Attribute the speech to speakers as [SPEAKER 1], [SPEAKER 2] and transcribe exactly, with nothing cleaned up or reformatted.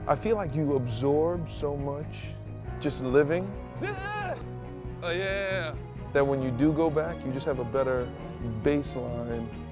[SPEAKER 1] I feel like you absorb so much just living.
[SPEAKER 2] Oh, yeah, yeah, yeah.
[SPEAKER 1] That when you do go back, you just have a better baseline